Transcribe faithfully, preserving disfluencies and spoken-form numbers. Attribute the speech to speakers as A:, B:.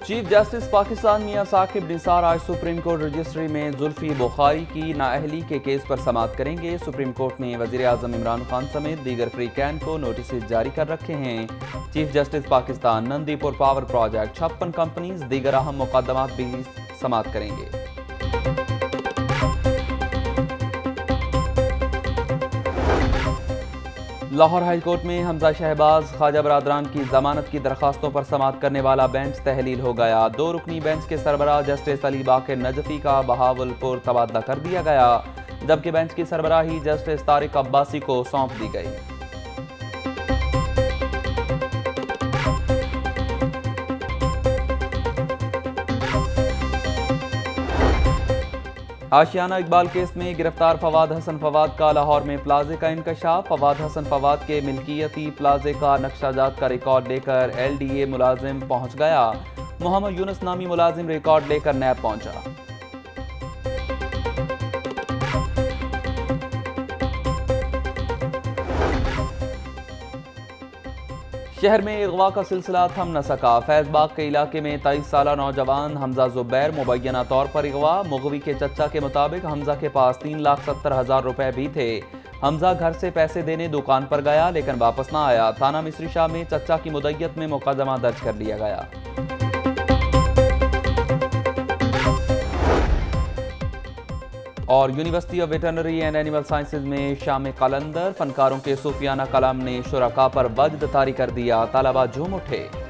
A: Chief justice Pakistan Mian Saqib Nisar आज supreme court registry में जुल्फी बुखारी की नाअहली के केस पर समाअत करेंगे। सुप्रीम कोर्ट ने वजीर आजम इमरान खान समेत दीगर फ्रीकैन को नोटिस जारी कर रखे हैं। Chief justice Pakistan Nandipur power project, छप्पन कंपनीज, दीगर अहम मुकदमात भी समाअत करेंगे। लाहौर हाई कोर्ट में हमजा शहबाज ख्वाजा बरादरान की जमानत की दरखास्तों पर समाअत करने वाला बेंच तहलील हो गया। दो रुकनी बेंच के सरबराह जस्टिस अली बाकर नजफी का बहावलपुर तबादला कर दिया गया, जबकि बेंच की सरबराही जस्टिस तारिक अब्बासी को सौंप दी गई। आशियाना इकबाल केस में गिरफ्तार फवाद हसन फवाद का लाहौर में प्लाजे का इंकशाफ। फवाद हसन फवाद के मिल्कियती प्लाजे का नक्शाजात का रिकॉर्ड लेकर एल डी ए मुलाजिम पहुंच गया। मोहम्मद यूनुस नामी मुलाजिम रिकॉर्ड लेकर नैब पहुंचा। शहर में अगवा का सिलसिला थम न सका। फैजबाग के इलाके में तेईस साल नौजवान हमजा जुबैर मुबैना तौर पर अगवा। मुगवी के चचा के मुताबिक हमजा के पास तीन लाख सत्तर हजार रुपए भी थे। हमजा घर से पैसे देने दुकान पर गया लेकिन वापस ना आया। थाना मिस्री शाह में चचा की मुद्दत में मुकदमा दर्ज कर लिया गया। और university of veterinary and animal sciences में शाम कलंदर, फनकारों के सूफियाना कलाम ने शुरका पर वजद तारी कर दिया। तलबा झूम उठे।